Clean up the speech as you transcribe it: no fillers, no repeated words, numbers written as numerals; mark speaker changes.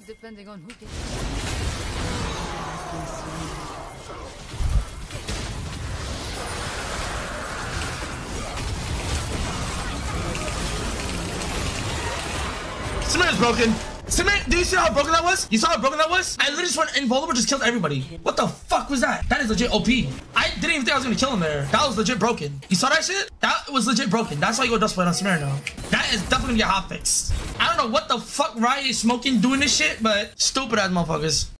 Speaker 1: Depending on who gets
Speaker 2: Samira's broken. Samira, do you see how broken that was? You saw how broken that was? I literally just went invulnerable, just killed everybody. What the fuck was that? That is legit OP. I didn't even think I was gonna kill him there. That was legit broken. You saw that shit? That was legit broken. That's why you go Duskblade on Samira now. That is definitely gonna get hotfixed. I don't know what the fuck Riot is smoking doing this shit, but stupid ass motherfuckers.